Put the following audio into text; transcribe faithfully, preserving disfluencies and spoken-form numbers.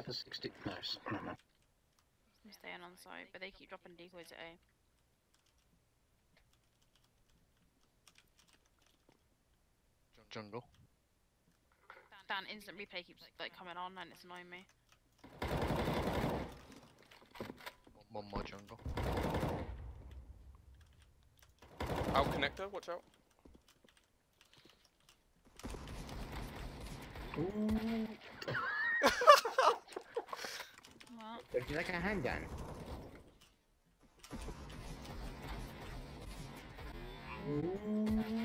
for sixty. Nice. No, no. I'm staying on site, but they keep dropping decoys at A. Jungle. Dan, instant replay keeps like coming on and it's annoying me. One more jungle. Out connector, watch out. Ooh. What? Would you like a handgun? Ooh.